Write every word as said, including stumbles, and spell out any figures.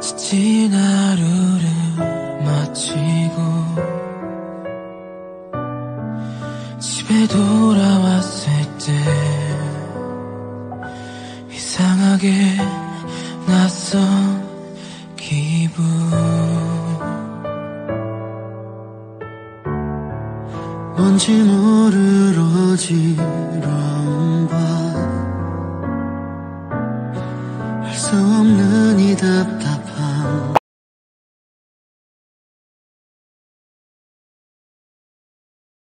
지친 하루를 마치고 집에 돌아왔을 때 이상하게 낯선 기분. 뭔지 모를 어지러움과 할 수 없는 이 답답함,